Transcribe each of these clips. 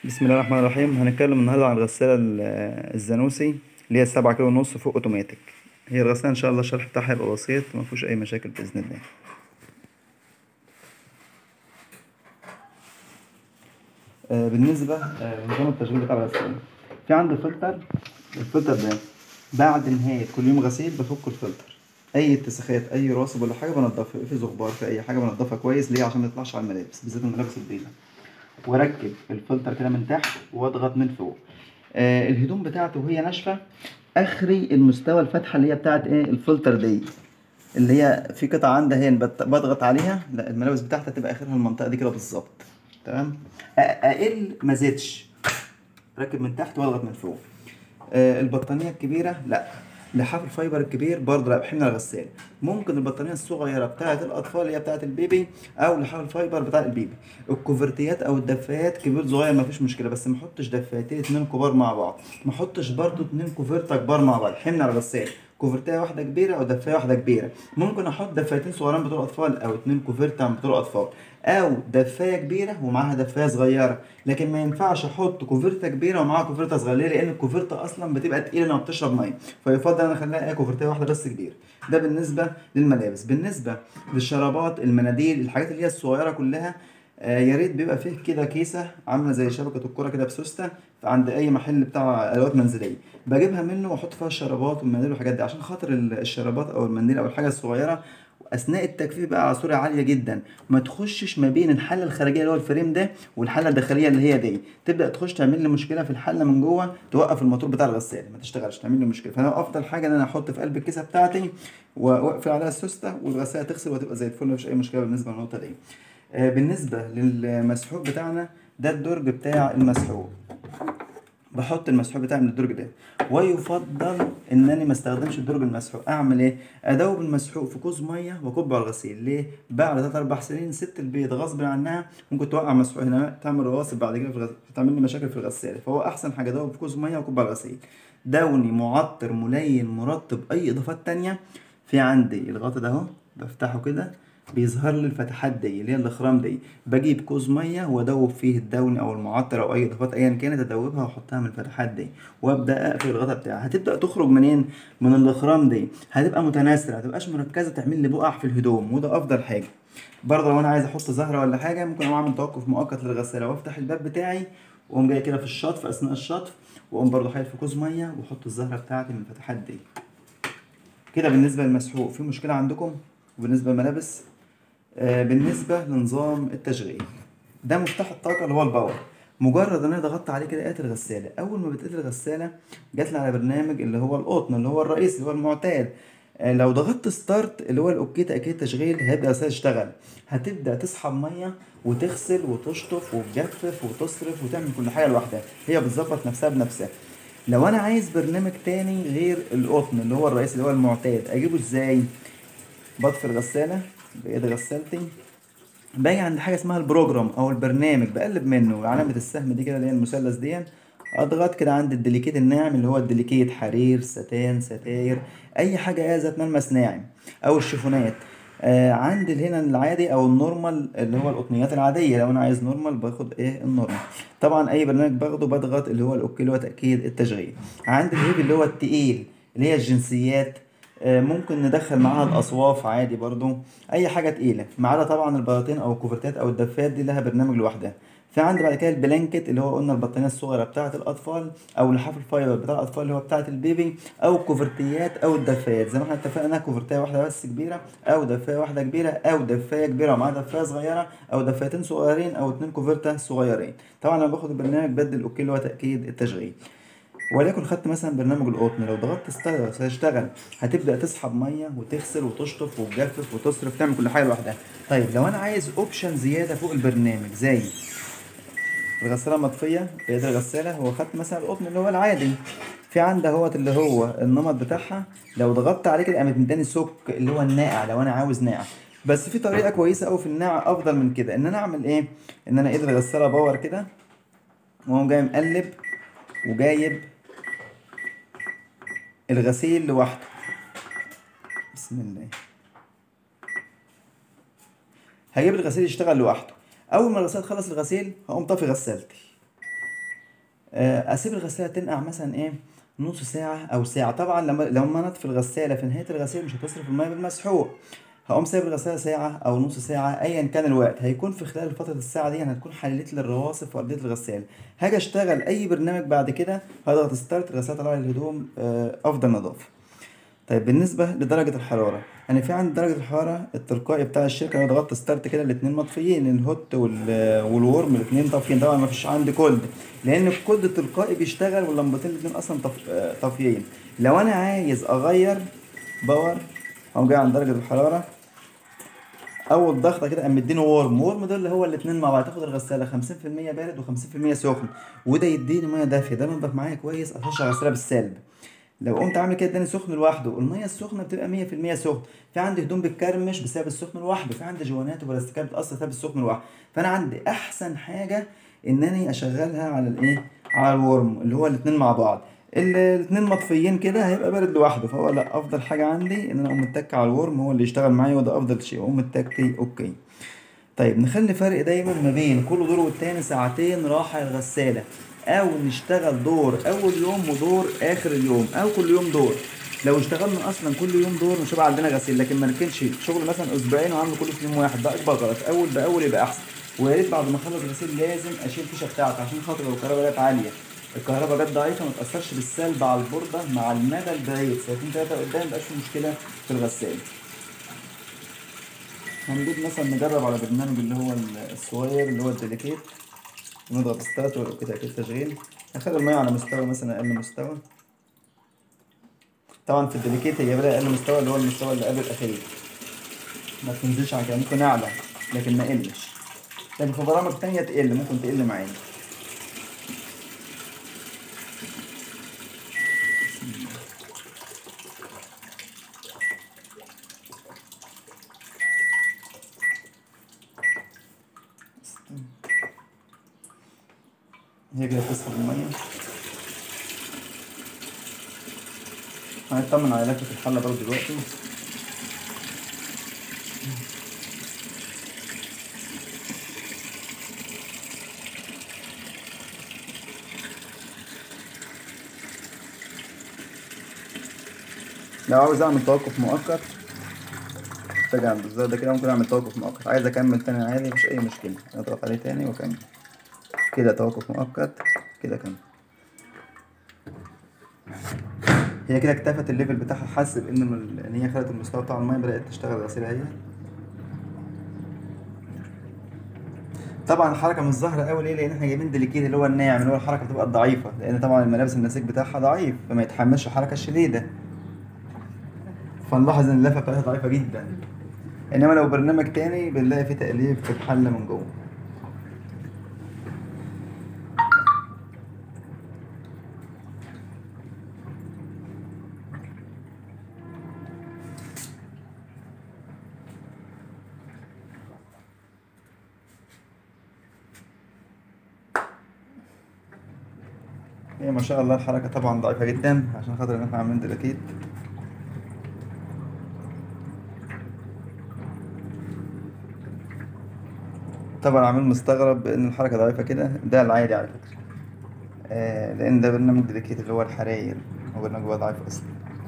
بسم الله الرحمن الرحيم. هنتكلم النهارده عن الغسالة الزانوسي اللي هي 7 كيلو ونص فوق اوتوماتيك. هي الغسالة ان شاء الله الشرح بتاعها هيبقى بسيط، ما فيهوش اي مشاكل بإذن الله. بالنسبة لنظام التشغيل بتاع الغسالة، في عندي فلتر. الفلتر ده بعد نهاية كل يوم غسيل بفك الفلتر. اي اتساخات، اي راسب ولا حاجة بنضفها، في زغبار، في اي حاجة بنضفها كويس. ليه؟ عشان ما يطلعش على الملابس، بالذات الملابس البيضاء. واركب الفلتر كده من تحت واضغط من فوق. الهدوم بتاعته وهي ناشفه، اخري المستوى الفتحه اللي هي بتاعت ايه الفلتر دي، اللي هي في قطعه عندها هنا بضغط عليها، لا الملابس بتاعتها تبقى اخرها المنطقه دي كده بالظبط. تمام. اقل ما زيدش، ركب من تحت واضغط من فوق. البطانية الكبيرة لا. لحاف الفايبر الكبير برضه لا، بحمل الغسالة. ممكن البطانية الصغيرة بتاعة الأطفال اللي هي بتاعة البيبي، أو لحاف الفايبر بتاع البيبي. الكوفرتيات أو الدفايات كبير صغير مفيش مشكلة، بس محطش دفايتين اتنين كبار مع بعض. محطش برضه اتنين كوفرتة كبار مع بعض، حمل على الغسالة. كوفرتاية واحدة كبيرة أو دفاية واحدة كبيرة. ممكن أحط دفايتين صغيرين بتوع أطفال، أو اتنين كوفرتة بتوع أطفال، أو دفاية كبيرة ومعاها دفاية صغيرة. لكن ما ينفعش احط كوفرته كبيره ومعاها كوفرته صغيره. ليه؟ لان الكوفرته اصلا بتبقى تقيله لما بتشرب ميه. فيفضل انا اخليها ايه كوفرته واحده بس كبيره. ده بالنسبه للملابس. بالنسبه للشرابات، المناديل، الحاجات اللي هي الصغيره كلها، يا ريت بيبقى فيه كده كيسه عامله زي شبكه الكوره كده بسوسته عند اي محل بتاع ادوات منزليه. بجيبها منه واحط فيها الشرابات والمناديل والحاجات دي، عشان خاطر الشرابات او المنديل او الحاجه الصغيره اثناء التجفيف بقى على سرعه عاليه جدا، ما تخشش ما بين الحله الخارجيه اللي هو الفريم ده والحله الداخليه اللي هي دي. تبدا تخش تعمل لي مشكله في الحله من جوه، توقف الموتور بتاع الغساله ما تشتغلش، تعمل لي مشكله. فانا افضل حاجه ان انا احط في قلب الكيسه بتاعتي واقفل عليها السوسته والغساله تغسل وتبقى زي الفل، مفيش اي مشكله بالنسبه للنقطه دي. بالنسبه للمسحوق بتاعنا، ده الدرج بتاع المسحوق. بحط المسحوق بتاعي من الدرج ده. ويفضل انني ما استخدمش الدرج المسحوق. اعمل ايه؟ ادوب المسحوق في كوز ميه واكبه على الغسيل. ليه؟ بعد 3 4 سنين ست البيض غصب عنها ممكن توقع مسحوق هنا، تعمل رواسب بعد كده في تعمل لي مشاكل في الغساله. فهو احسن حاجه ادوب في كوز ميه واكبه على الغسيل. دوني، معطر، ملين، مرطب، اي اضافات تانية. في عندي الغطا ده اهو، بفتحه كده بيظهر لي الفتحات دي اللي هي الاخرام دي. بجيب كوز ميه وادوب فيه الدوني او المعطر او اي اضافات ايا كانت، ادوبها واحطها من الفتحات دي، وابدا اقفل الغطا بتاعها. هتبدا تخرج منين؟ من الاخرام دي. هتبقى متناثره، هتبقاش مركزه تعمل لي بقع في الهدوم، وده افضل حاجه. برضه لو انا عايز احط زهره ولا حاجه، ممكن اقوم اعمل توقف مؤقت للغساله وافتح الباب بتاعي، واقوم جاي كده في الشطف اثناء الشطف، واقوم برضه حاطط في كوز ميه واحط الزهره بتاعتي من الفتحات دي. كده بالنسبه للمسحوق. في مشكله عندكم؟ وبالنسبه للملابس، بالنسبة لنظام التشغيل، ده مفتاح الطاقة اللي هو الباور. مجرد ان انا ضغطت عليه كده لقيت الغسالة. اول ما بتقيت الغسالة جات لي على برنامج اللي هو القطن اللي هو الرئيسي اللي هو المعتاد. لو ضغطت ستارت اللي هو الاوكي تأكيد تشغيل، هيبدأ الغسالة تشتغل. هتبدأ تسحب مية وتغسل وتشطف وتجفف وتصرف وتعمل كل حاجة لوحدها، هي بتظبط نفسها بنفسها. لو انا عايز برنامج تاني غير القطن اللي هو الرئيسي اللي هو المعتاد، اجيبه ازاي؟ بطفي الغسالة بإيد غسالتي، باجي عند حاجه اسمها البروجرام او البرنامج، بقلب منه علامه السهم دي كده اللي هي المثلث دي. اضغط كده عند الديليكيت الناعم اللي هو الديليكيت حرير، ستان، ستاير، اي حاجه ذات ملمس ناعم، او الشيفونات. عندي هنا العادي او النورمال اللي هو القطنيات العاديه. لو انا عايز نورمال باخد ايه النورمال. طبعا اي برنامج باخده بضغط اللي هو الاوكي اللي هو تاكيد التشغيل. عندي الهيفي اللي هو التقيل اللي هي الجنسيات. ممكن ندخل معاها الاصواف عادي برضو، اي حاجه تقيله، ما عدا طبعا البلاطين او الكوفرتات او الدفات دي لها برنامج لوحدها. في عندي بعد كده البلانكت اللي هو قلنا البطانيه الصغيره بتاعه الاطفال، او لحاف الفايبر بتاع الاطفال اللي هو بتاعه البيبي، او الكوفرتيات او الدفايات زي ما احنا اتفقنا، كوفرتايه واحده بس كبيره، او دفايه واحده كبيره، او دفايه كبيره ومعاها دفايه صغيره، او دفايتين صغيرين، او اتنين كوفرتا صغيرين. طبعا لما باخد البرنامج بدل اوكي اللي هو تاكيد التشغيل. وليكن خدت مثلا برنامج القطن، لو ضغطت هيشتغل. هتبدأ تسحب مية وتغسل وتشطف وتجفف وتصرف، تعمل كل حاجة لوحدها. طيب لو انا عايز اوبشن زيادة فوق البرنامج، زي الغسالة مطفية بيد الغسالة، هو خدت مثلا القطن اللي هو العادي، في عندي اهوت اللي هو النمط بتاعها، لو ضغطت عليه كده قامت مداني سك اللي هو الناقع لو انا عاوز ناقع. بس في طريقة كويسة أوي في الناقع أفضل من كده، إن أنا أعمل إيه؟ إن أنا إيد الغسالة باور كده، وأقوم جاي مقلب وجايب الغسيل لوحده. بسم الله. هجيب الغسيل يشتغل لوحده. اول ما الغسالة تخلص الغسيل هقوم طافي غسالتي، اسيب الغسالة تنقع مثلا ايه نص ساعة او ساعة. طبعا لما انا اطفي الغسالة في نهاية الغسيل مش هتصرف المية بالمسحوق، هقوم سايب الغسالة ساعة أو نص ساعة أيا كان الوقت، هيكون في خلال فترة الساعة دي أنا هتكون حليت لي الرواسب ورديت الغسالة. هاجي أشتغل أي برنامج بعد كده، هضغط ستارت، الغسالة طلع لي الهدوم أفضل نظافة. طيب بالنسبة لدرجة الحرارة، أنا في عندي درجة الحرارة التلقائي بتاع الشركة، أنا ضغطت ستارت كده الاتنين مطفيين، الهوت والورم الاتنين طافيين. طبعا مفيش عندي كولد، لأن الكولد التلقائي بيشتغل واللمبتين الاتنين أصلا طافيين. لو أنا عايز أغير باور، أقوم جاي عند درجة الحرارة، اول ضغطه كده قام مديني ورم ده اللي هو الاتنين مع بعض، تاخد الغساله 50% بارد و50% سخن، وده يديني ميه دافيه، ده ينضف معايا كويس، اخش الغساله بالسالب. لو قمت عامل كده اداني سخن لوحده، الميه السخنه بتبقى 100% سخن. في عندي هدوم بتكرمش بسبب السخن لوحده، في عندي جوانات وبلاستيكات بتاثر بسبب السخن لوحده. فانا عندي احسن حاجه انني اشغلها على الايه، على الورم اللي هو الاتنين مع بعض. الاتنين مطفيين كده هيبقى بارد لوحده، فهو لا، افضل حاجه عندي ان انا اقوم متك على الورم هو اللي يشتغل معايا، وده افضل شيء، اقوم متكي اوكي. طيب نخلي فرق دايما ما بين كل دور والتاني ساعتين راحة الغسالة، أو نشتغل دور أول يوم ودور آخر اليوم، أو كل يوم دور. لو اشتغلنا أصلا كل يوم دور مش هيبقى عندنا غسيل، لكن ما نركنش شغل مثلا أسبوعين وعامله كله في يوم واحد، ده أكبر غلط. أول بأول يبقى أحسن. ويا ريت بعد ما أخلص غسيل لازم أشيل الفيشة بتاعته، عشان خاطر لو الكهرباء جت عالية، الكهرباء جت ضعيفة، ما تأثرش بالسلب على البوردة مع المدى البعيد، ساعتين تلاتة قدام مبقاش في مشكلة في الغسالة. هنجيب مثلا نجرب على برنامج اللي هو الصغير اللي هو الديليكيت، ونضغط ستارت وكده كده تشغيل. هخلي المية على مستوى مثلا أقل مستوى. طبعا في الديليكيت هي بدأ أقل مستوى اللي هو المستوى اللي قبل الأخير، ما تنزلش عن كده، ممكن أعلى لكن ما قلش. لكن في برامج تانية تقل، ممكن تقل معايا. هي كده بتسحب المية. هنطمن على لفة الحلة برضه دلوقتي. لو عاوز أعمل توقف مؤقت باجي عند الزر ده كده، ممكن أعمل توقف مؤقت. عايز أكمل تاني عادي مفيش أي مشكلة، أضغط عليه تاني وأكمل كده توقف مؤقت كده كمل. هي كده اكتفت الليفل بتاعها، حاسب ان هي خدت المستوى بتاع الميه، بدات تشتغل غسيل اهي. طبعا الحركه مش ظاهره قوي، ليه؟ لان احنا جايبين ديليكيت اللي هو الناعم، اللي هو الحركه بتبقى ضعيفه، لان طبعا الملابس النسيج بتاعها ضعيف فما يتحملش الحركه الشديده، فنلاحظ ان اللفه بتاعتها ضعيفه جدا. انما لو برنامج تاني بنلاقي فيه تقليب في الحله من جوه. هي ما شاء الله الحركه طبعا ضعيفه جدا عشان خاطر ان احنا عاملين ديليكيت. طبعا عامل مستغرب ان الحركه ضعيفه كده، ده العادي على فكره، لان ده برنامج ديليكيت اللي هو الحراير، هو برنامج هو ضعيف اصلا.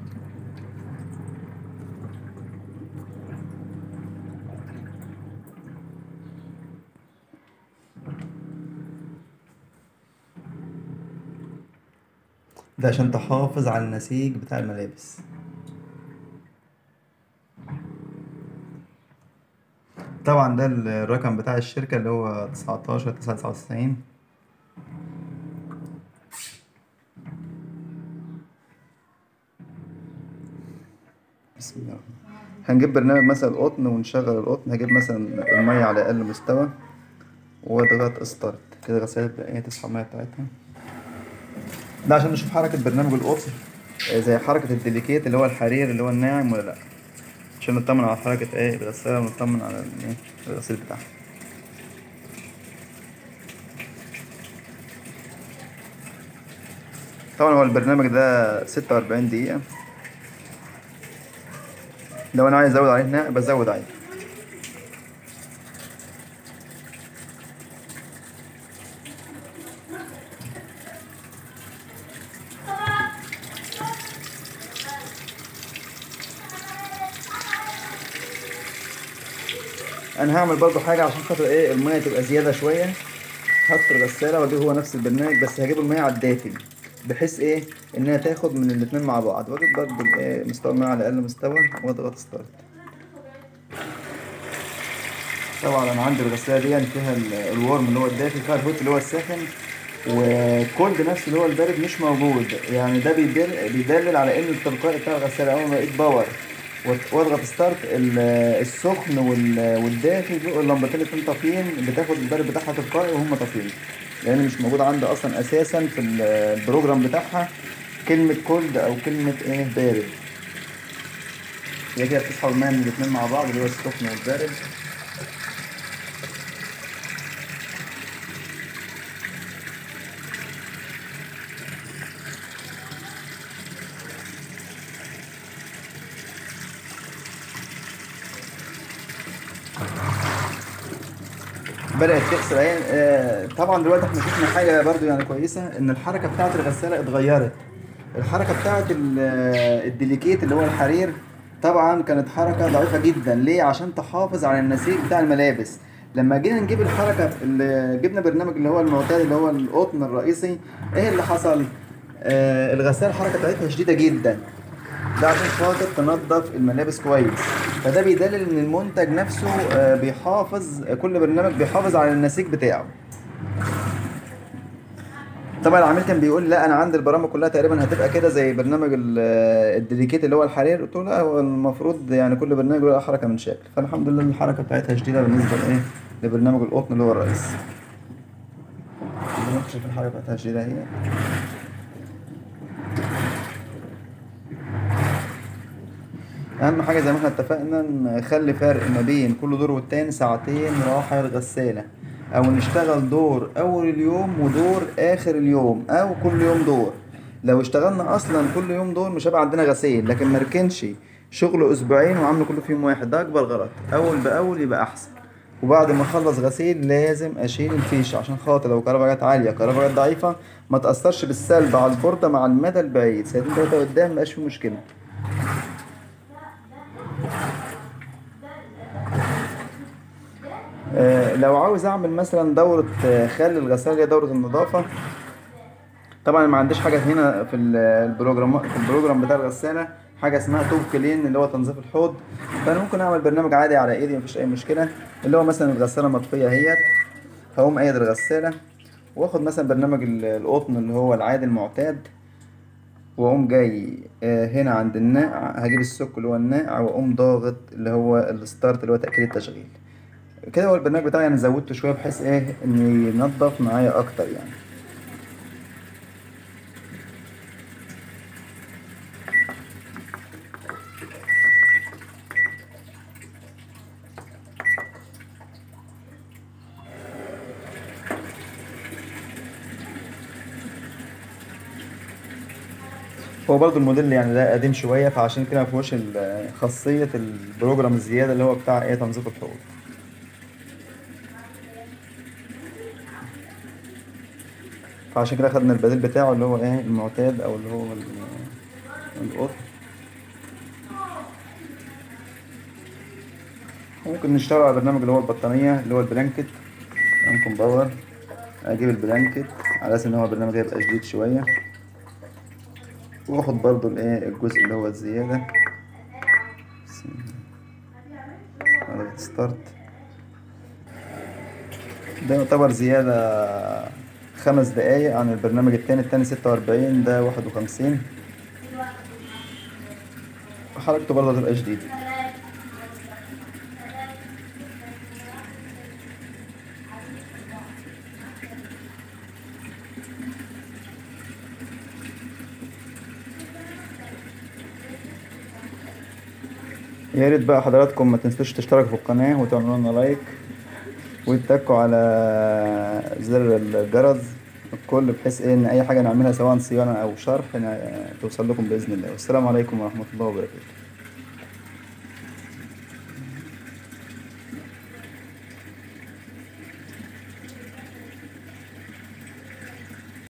ده عشان تحافظ على النسيج بتاع الملابس. طبعا ده الرقم بتاع الشركة اللي هو 19 999. بسم الله الرحمن الرحيم. هنجيب برنامج مثلا القطن ونشغل القطن، هجيب مثلا المية على أقل مستوى واضغط ستارت كده، غسالة بقى ايه تصحى المية بتاعتها. ده عشان نشوف حركة برنامج القطن زي حركة الديليكيت اللي هو الحرير اللي هو الناعم ولا لأ، عشان نطمن على حركة ايه الغسالة، ونطمن على ايه الغسيل بتاعها. طبعا هو البرنامج ده 46 دقيقة، لو أنا عايز أزود عليه هنا بزود عادي. انا هعمل برضو حاجه عشان خاطر ايه الميه تبقى زياده شويه. هطفي الغساله واجيب هو نفس البرنامج، بس هجيب الميه على الدافي، بحيث ايه انها تاخد من الاتنين مع بعض. واجيب برضو ايه مستوى الميه على اقل مستوى واضغط ستارت. طبعا انا عندي الغساله دي يعني فيها الورم اللي هو الدافي، فيها الهوت اللي هو الساخن، والكولد نفسه اللي هو البارد مش موجود. يعني ده بيدلل على ان التلقائي بتاع الغساله اول ما لقيت باور واضغط ستارت، السخن والدافي بيبقوا اللمبتين الاتنين طافيين، بتاخد البارد بتاعها تلقائي وهم طافيين، لان مش موجود عندي اصلا اساسا في البروجرام بتاعها كلمه كولد او كلمه ايه بارد. هي كده بتسحب الميه من الاتنين مع بعض اللي هو السخن والبارد. بدأت تغسل اهي. طبعا دلوقتي احنا شفنا حاجة برضو يعني كويسة، ان الحركة بتاعة الغسالة اتغيرت. الحركة بتاعة الديليكيت اللي هو الحرير طبعا كانت حركة ضعيفة جدا. ليه؟ عشان تحافظ على النسيج بتاع الملابس. لما جينا نجيب الحركة اللي جبنا برنامج اللي هو المعتاد اللي هو القطن الرئيسي، ايه اللي حصل؟ الغسالة الحركة بتاعتها شديدة جدا، ده عشان خاطر تنظف الملابس كويس. فده بيدلل ان المنتج نفسه بيحافظ، كل برنامج بيحافظ على النسيج بتاعه. طبعا العميل كان بيقول لا انا عندي البرامج كلها تقريبا هتبقى كده زي برنامج الديليكيت اللي هو الحرير. قلت له لا، هو المفروض يعني كل برنامج له حركه من شكل. فالحمد لله الحركه بتاعتها شديده بالنسبه لايه لبرنامج القطن اللي هو الرئيس. زي ما انتم شايفين الحركه بتاعتها شديده اهي. اهم حاجه زي ما احنا اتفقنا نخلي فرق ما بين كل دور والتاني ساعتين راحه الغساله، او نشتغل دور اول اليوم ودور اخر اليوم، او كل يوم دور. لو اشتغلنا اصلا كل يوم دور مش هيبقى عندنا غسيل، لكن مركنش شغل اسبوعين وعامله كله في يوم واحد، ده اكبر غلط. اول باول يبقى احسن. وبعد ما اخلص غسيل لازم اشيل الفيشه، عشان خاطر لو كهرباء جت عاليه كهرباء جت ضعيفه ما تاثرش بالسلب على البورده مع المدى البعيد. ساعتين تلاته قدام مبقاش في مشكله. لو عاوز اعمل مثلا دورة خل الغسالة اللي هي دورة النظافة، طبعا ما عنديش حاجة هنا في البروجرام بتاع الغسالة حاجة اسمها توب كلين اللي هو تنظيف الحوض. فانا ممكن اعمل برنامج عادي على ايدي مفيش اي مشكلة. اللي هو مثلا الغسالة مطفية اهيت، هقوم قايد الغسالة واخد مثلا برنامج القطن اللي هو العادي المعتاد، واقوم جاي هنا عند الناقع هجيب السك اللي هو الناقع، واقوم ضاغط اللي هو الستارت اللي هو تأكيد التشغيل. كده هو البرنامج بتاعي يعني زودته شويه بحيث ايه ان ينظف معايا اكتر يعني. هو برضو الموديل يعني ده قديم شويه، فعشان كده مفيهوش خاصيه البروجرام الزياده اللي هو بتاع ايه تنظيف الحوض. فعشان كده خدنا البديل بتاعه اللي هو ايه المعتاد او اللي هو القطن. ممكن نشتغل على برنامج اللي هو البطانيه اللي هو البلانكت. ممكن باور اجيب البلانكت على اساس ان هو برنامج هيبقى جديد شويه، واخد برضو الايه الجزء اللي هو الزياده. ستارت ده يعتبر زيادة 5 دقايق عن البرنامج التاني 46، ده 51. حركته برضه هتبقى جديدة. يا ريت بقى حضراتكم ما تنسوش تشتركوا في القناة وتعملوا لنا لايك وتتكوا على زر الجرس الكل، بحيث ايه ان اي حاجة نعملها سواء صيانة او شرح توصل لكم بإذن الله. والسلام عليكم ورحمة الله وبركاته.